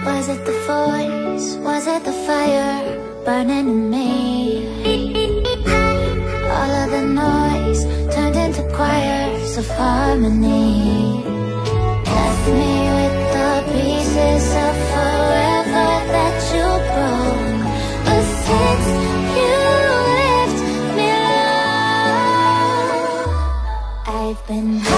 Was it the voice? Was it the fire burning in me? All of the noise turned into choirs of harmony. Left me with the pieces of forever that you broke. But since you left me alone, I've been